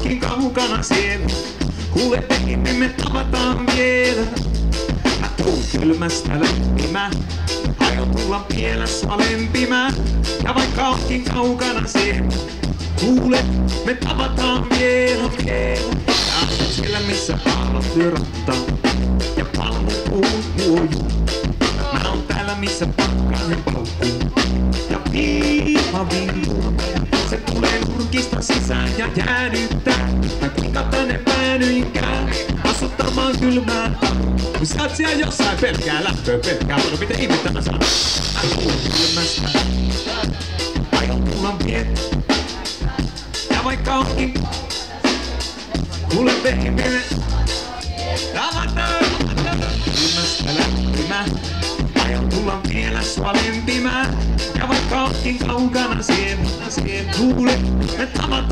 onkin kaukana siellä. Kuule baby, me tavataan vielä. Mä tuun kylmästä lämpimään. Aion tulla vielä sua lempimään. Ja vaikka onkin kaukana siellä. Kuule, me tavataan vielä. Ja siellä missä aallot lyö rattaa. Ja palmu puhuu huojuu. Mä oon täällä missä pakkanen paukkuu. Ja viiva viiluu. Se tulee nurkista sisään ja jäädyttää. Mä kuinka tänne päädyinkään. Asuttamaan kylmää. Kun sä oot siellä jossain pelkää lämpöä pelkää. Mutta mitä ihmettä mä saan? Mä tuun kylmästä. Aion tulla vielä. Ja vaikka onkin. Kuule baby. Tavataan. Kylmästä lämpimään. Aion tulla vielä sua lempimään. Ja vaikka onkin kaukana siellä. Kuule, me tavataan.